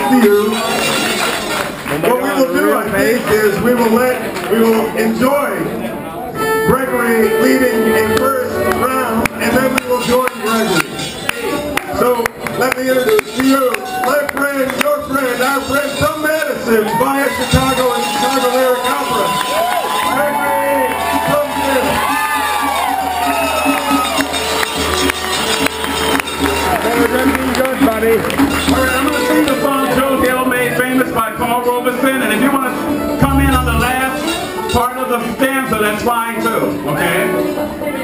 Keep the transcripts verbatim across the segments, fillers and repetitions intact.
to you. What we will do, I think, is we will let, we will enjoy Gregory leading a first round, and then we will join Gregory. So, let me introduce to you my friend, your friend, our friend from Madison, via Chicago and Chicago Lyric Opera, Gregory Brumfield. Everything good, buddy. All right, I'm going to sing the song Joe Hill made famous by Paul Robeson, and if you want to come in on the last part of the stanza, that's fine too, okay?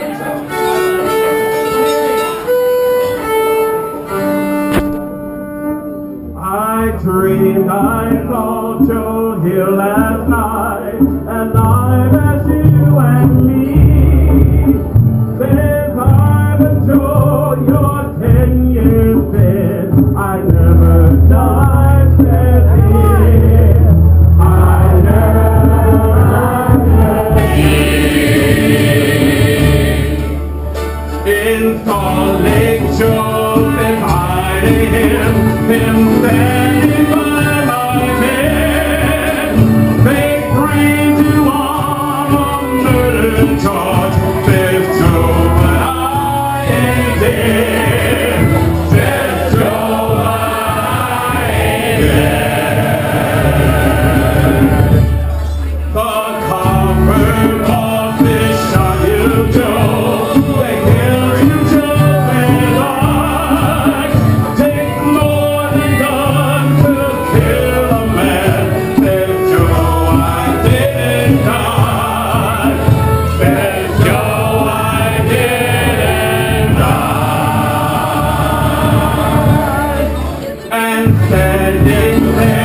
I dreamed I saw Joe Hill last night, and I met you and me. Since I've been Joe, you're ten years dead. I never died, said he. I never died. In Salt Lake, Joe is hiding him, him standing by my bed. They bring you on a murder charge. Says Joe, but I ain't dead. Says Joe, I ain't dead. The comfort of this shot you, Joe. They killed you, Joe, and I take more than guns to kill a man. Says Joe, I didn't die. Says Joe, I didn't die. And standing there